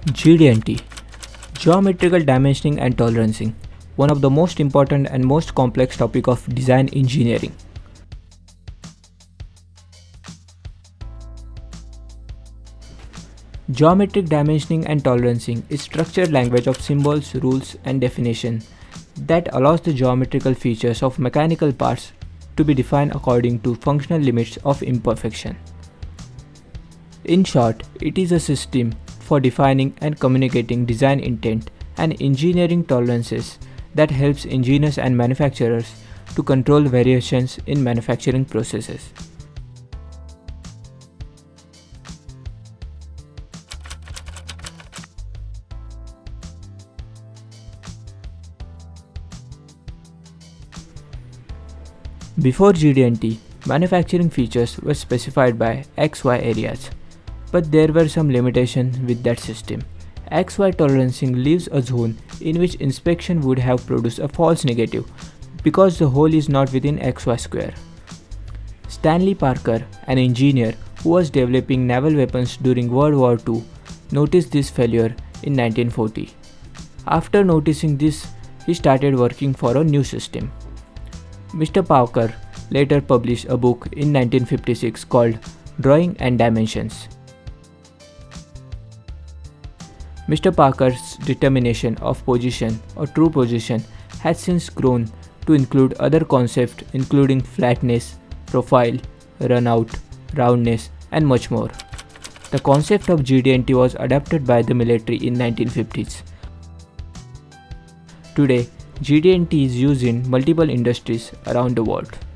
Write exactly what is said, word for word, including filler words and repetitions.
G D N T, Geometrical Dimensioning and Tolerancing, one of the most important and most complex topic of design engineering. Geometric dimensioning and tolerancing is structured language of symbols, rules, and definition that allows the geometrical features of mechanical parts to be defined according to functional limits of imperfection. In short, it is a system for defining and communicating design intent and engineering tolerances that helps engineers and manufacturers to control variations in manufacturing processes. Before G D N T, manufacturing features were specified by X Y areas, but there were some limitations with that system. X Y tolerancing leaves a zone in which inspection would have produced a false negative because the hole is not within X Y square. Stanley Parker, an engineer who was developing naval weapons during World War Two, noticed this failure in nineteen forty. After noticing this, he started working for a new system. Mister Parker later published a book in nineteen fifty-six called Drawing and Dimensions. Mister Parker's determination of position or true position has since grown to include other concepts including flatness, profile, runout, roundness, and much more. The concept of G D N T was adapted by the military in nineteen fifties. Today, G D N T is used in multiple industries around the world.